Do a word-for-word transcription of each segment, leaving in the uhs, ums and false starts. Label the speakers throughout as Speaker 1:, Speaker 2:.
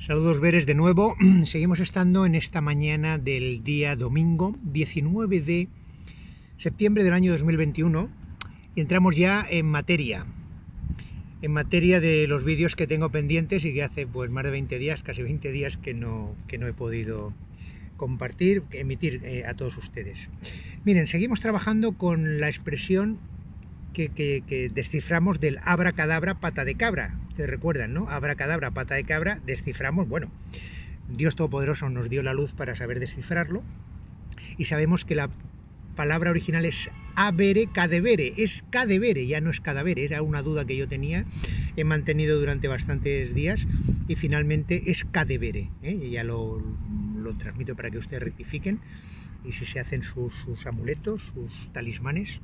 Speaker 1: Saludos veres de nuevo. Seguimos estando en esta mañana del día domingo diecinueve de septiembre del año dos mil veintiuno y entramos ya en materia en materia de los vídeos que tengo pendientes y que hace pues más de veinte días, casi veinte días que no, que no he podido compartir, emitir eh, a todos ustedes. Miren, seguimos trabajando con la expresión que, que, que desciframos del abracadabra pata de cabra. Ustedes recuerdan, ¿no? Abracadabra pata de cabra, desciframos, bueno, Dios Todopoderoso nos dio la luz para saber descifrarlo y sabemos que la palabra original es abere cadevere, es cadevere, ya no es cadavere, era una duda que yo tenía, he mantenido durante bastantes días y finalmente es cadevere, ¿eh? Y ya lo, lo transmito para que ustedes rectifiquen y si se hacen sus, sus amuletos, sus talismanes,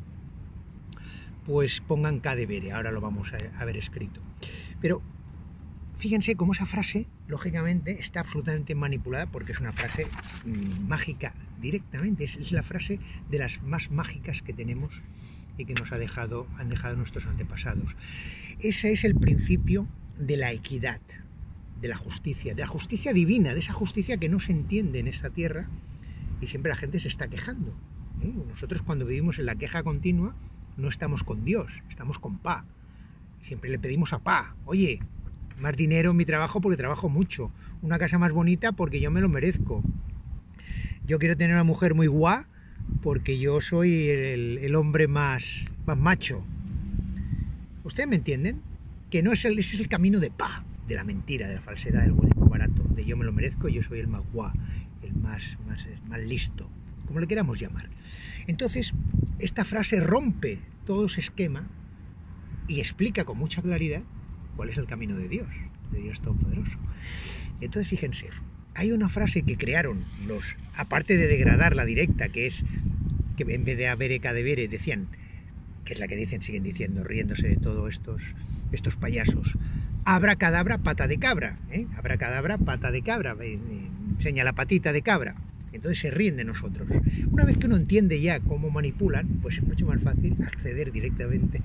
Speaker 1: pues pongan cadevere, ahora lo vamos a, a ver escrito. Pero fíjense cómo esa frase, lógicamente, está absolutamente manipulada porque es una frase mmm, mágica directamente, es, es la frase de las más mágicas que tenemos y que nos ha dejado, han dejado nuestros antepasados. Ese es el principio de la equidad, de la justicia, de la justicia divina, de esa justicia que no se entiende en esta tierra y siempre la gente se está quejando, ¿eh? Nosotros cuando vivimos en la queja continua no estamos con Dios, estamos con Pa. Siempre le pedimos a Pa, oye, más dinero en mi trabajo porque trabajo mucho, una casa más bonita porque yo me lo merezco, yo quiero tener una mujer muy guá porque yo soy el, el hombre más, más macho. ¿Ustedes me entienden? Que no es el, ese es el camino de Pa, de la mentira, de la falsedad, del buenismo barato, de yo me lo merezco y yo soy el más guá, el más, más, más listo, como le queramos llamar. Entonces, esta frase rompe todo ese esquema y explica con mucha claridad cuál es el camino de Dios, de Dios Todopoderoso. Entonces, fíjense, hay una frase que crearon los, aparte de degradar la directa, que es que en vez de abere cadevere decían, que es la que dicen, siguen diciendo, riéndose de todos estos, estos payasos, abracadabra pata de cabra, ¿eh? Abracadabra pata de cabra, eh, eh, enseña la patita de cabra. Entonces se ríen de nosotros. Una vez que uno entiende ya cómo manipulan, pues es mucho más fácil acceder directamente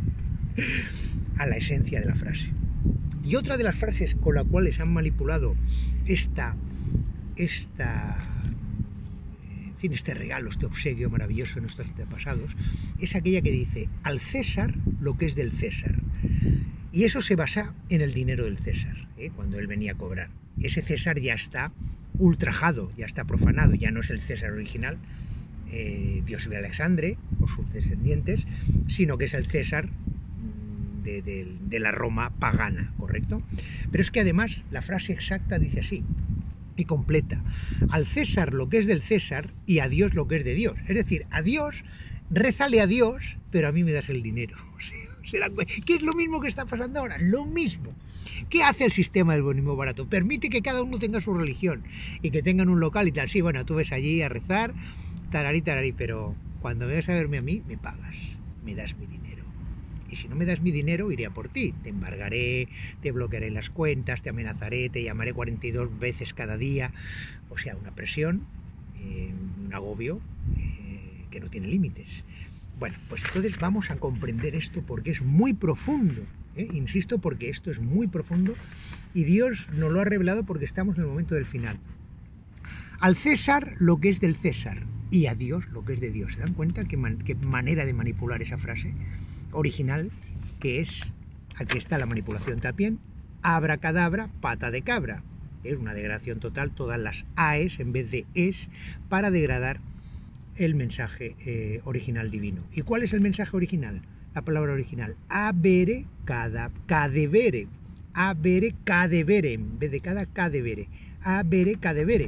Speaker 1: a la esencia de la frase. Y otra de las frases con las cuales han manipulado esta, esta, en fin, este regalo, este obsequio maravilloso de nuestros antepasados, es aquella que dice, al César lo que es del César. Y eso se basa en el dinero del César, ¿eh? Cuando él venía a cobrar. Ese César ya está ultrajado, ya está profanado, ya no es el César original, eh, Dios de Alexandre o sus descendientes, sino que es el César de, de, de la Roma pagana, ¿correcto? Pero es que además la frase exacta dice así, y completa, al César lo que es del César y a Dios lo que es de Dios. Es decir, a Dios, rézale a Dios, pero a mí me das el dinero. ¿Qué es lo mismo que está pasando ahora? Lo mismo. ¿Qué hace el sistema del buenismo barato? Permite que cada uno tenga su religión y que tengan un local y tal. Sí, bueno, tú ves allí a rezar, tararí, tararí, pero cuando vengas a verme a mí, me pagas, me das mi dinero. Y si no me das mi dinero, iré a por ti. Te embargaré, te bloquearé las cuentas, te amenazaré, te llamaré cuarenta y dos veces cada día. O sea, una presión, eh, un agobio eh, que no tiene límites. Bueno, pues entonces vamos a comprender esto porque es muy profundo, ¿eh? Insisto, porque esto es muy profundo y Dios nos lo ha revelado porque estamos en el momento del final. Al César lo que es del César y a Dios lo que es de Dios. ¿Se dan cuenta qué, man qué manera de manipular esa frase original que es, aquí está la manipulación también, abracadabra pata de cabra. Es una degradación total, todas las aes en vez de es para degradar el mensaje eh, original divino. ¿Y cuál es el mensaje original? La palabra original, abere cada, cadevere, abere cadevere, en vez de cada cadevere, abere cadevere.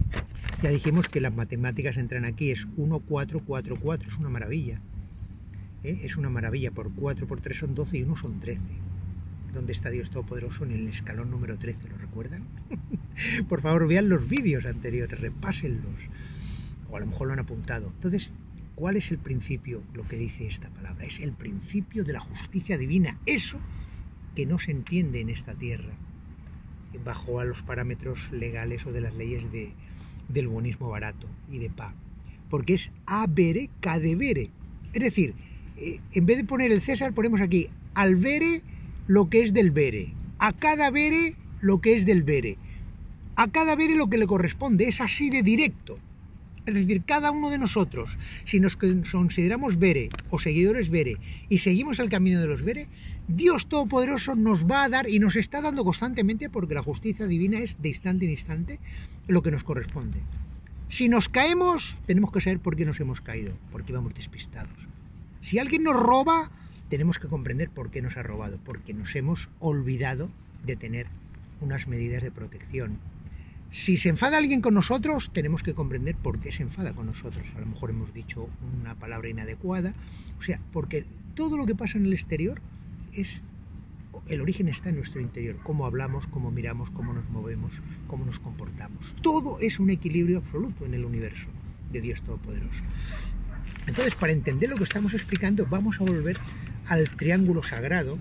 Speaker 1: Ya dijimos que las matemáticas entran aquí, es uno, cuatro, cuatro, cuatro, es una maravilla. ¿Eh? Es una maravilla, por cuatro por tres son doce y uno son trece. ¿Dónde está Dios Todopoderoso? En el escalón número trece, ¿lo recuerdan? Por favor, vean los vídeos anteriores, repásenlos. O a lo mejor lo han apuntado. Entonces, ¿cuál es el principio? Lo que dice esta palabra es el principio de la justicia divina, eso que no se entiende en esta tierra bajo a los parámetros legales o de las leyes de, del buenismo barato y de Pa, porque es abere cadevere, es decir, eh, en vez de poner el César ponemos aquí al vere lo que es del vere, a cada vere lo que es del vere. a cada bere lo que le corresponde, es así de directo. Es decir, cada uno de nosotros, si nos consideramos bere o seguidores bere y seguimos el camino de los bere, Dios Todopoderoso nos va a dar y nos está dando constantemente, porque la justicia divina es de instante en instante, lo que nos corresponde. Si nos caemos, tenemos que saber por qué nos hemos caído, porque íbamos despistados. Si alguien nos roba, tenemos que comprender por qué nos ha robado, porque nos hemos olvidado de tener unas medidas de protección. Si se enfada alguien con nosotros, tenemos que comprender por qué se enfada con nosotros. A lo mejor hemos dicho una palabra inadecuada, o sea, porque todo lo que pasa en el exterior es, el origen está en nuestro interior, cómo hablamos, cómo miramos, cómo nos movemos, cómo nos comportamos. Todo es un equilibrio absoluto en el universo de Dios Todopoderoso. Entonces, para entender lo que estamos explicando, vamos a volver al triángulo sagrado,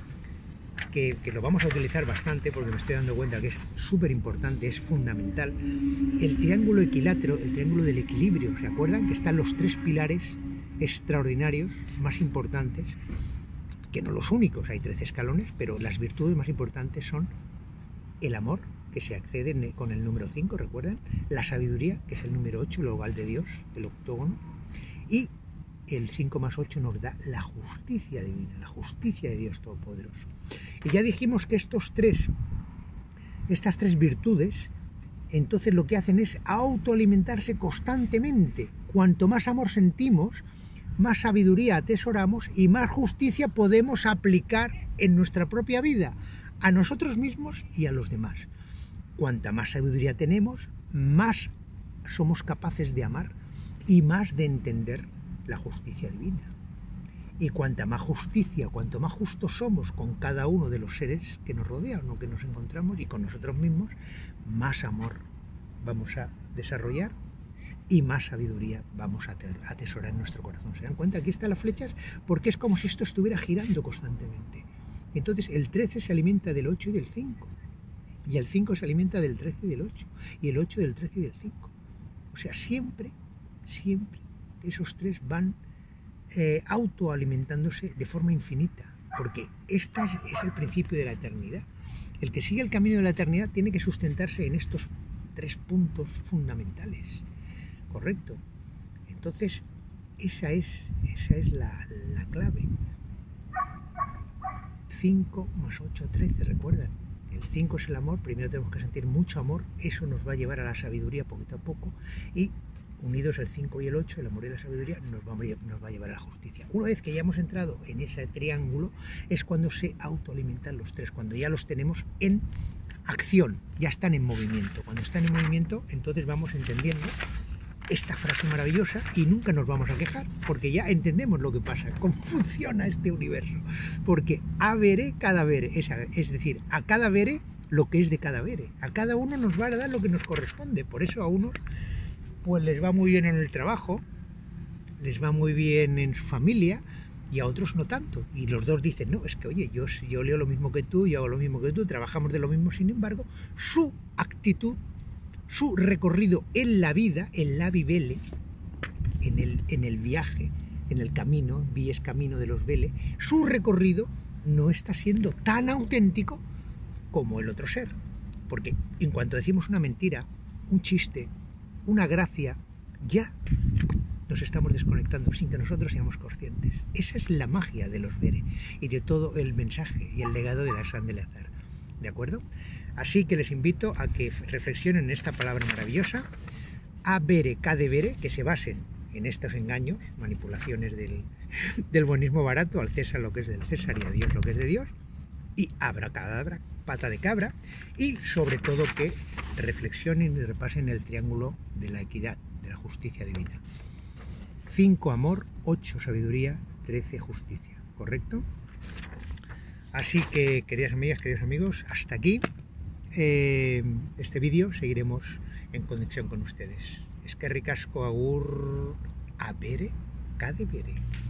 Speaker 1: Que, que lo vamos a utilizar bastante porque me estoy dando cuenta que es súper importante, es fundamental. El triángulo equilátero, el triángulo del equilibrio, ¿se acuerdan? Que están los tres pilares extraordinarios más importantes, que no los únicos, hay trece escalones, pero las virtudes más importantes son el amor, que se accede con el número cinco, ¿recuerdan? La sabiduría, que es el número ocho, el hogar de Dios, el octógono, y el cinco más ocho nos da la justicia divina, la justicia de Dios Todopoderoso. Y ya dijimos que estos tres, estas tres virtudes, entonces lo que hacen es autoalimentarse constantemente. Cuanto más amor sentimos, más sabiduría atesoramos y más justicia podemos aplicar en nuestra propia vida, a nosotros mismos y a los demás. Cuanta más sabiduría tenemos, más somos capaces de amar y más de entender la justicia divina. Y cuanta más justicia, cuanto más justos somos con cada uno de los seres que nos rodean o que nos encontramos y con nosotros mismos, más amor vamos a desarrollar y más sabiduría vamos a atesorar en nuestro corazón. ¿Se dan cuenta? Aquí están las flechas porque es como si esto estuviera girando constantemente. Entonces el trece se alimenta del ocho y del cinco. Y el cinco se alimenta del trece y del ocho. Y el ocho del trece y del cinco. O sea, siempre, siempre esos tres van eh, autoalimentándose de forma infinita, porque este es, es el principio de la eternidad. El que sigue el camino de la eternidad tiene que sustentarse en estos tres puntos fundamentales, ¿correcto? Entonces, esa es, esa es la, la clave. cinco más ocho, trece, ¿recuerdan? El cinco es el amor, primero tenemos que sentir mucho amor, eso nos va a llevar a la sabiduría poquito a poco, y unidos el cinco y el ocho, el amor y la sabiduría, nos va, a, nos va a llevar a la justicia. Una vez que ya hemos entrado en ese triángulo, es cuando se autoalimentan los tres, cuando ya los tenemos en acción, ya están en movimiento. Cuando están en movimiento, entonces vamos entendiendo esta frase maravillosa y nunca nos vamos a quejar, porque ya entendemos lo que pasa, cómo funciona este universo. Porque a vere, cada vere, es, es decir, a cada vere lo que es de cada vere. A cada uno nos va a dar lo que nos corresponde. Por eso a unos pues les va muy bien en el trabajo, les va muy bien en su familia, y a otros no tanto. Y los dos dicen, no, es que oye, yo, yo leo lo mismo que tú, yo hago lo mismo que tú, trabajamos de lo mismo. Sin embargo, su actitud, su recorrido en la vida, en la vivele, en el, en el viaje, en el camino, vi es camino de los vele, su recorrido no está siendo tan auténtico como el otro ser. Porque en cuanto decimos una mentira, un chiste, una gracia, ya nos estamos desconectando sin que nosotros seamos conscientes. Esa es la magia de los vere y de todo el mensaje y el legado de la San de Eleazar. ¿De acuerdo? Así que les invito a que reflexionen en esta palabra maravillosa, a vere, cade vere, que se basen en estos engaños, manipulaciones del, del buenismo barato, al César lo que es del César y a Dios lo que es de Dios, y abracadabra, pata de cabra, y sobre todo que reflexionen y repasen el triángulo de la equidad, de la justicia divina. cinco amor, ocho sabiduría, trece justicia, ¿correcto? Así que, queridas amigas, queridos amigos, hasta aquí eh, este vídeo. Seguiremos en conexión con ustedes. Eskerrik asko, agur, a bere, cade bere.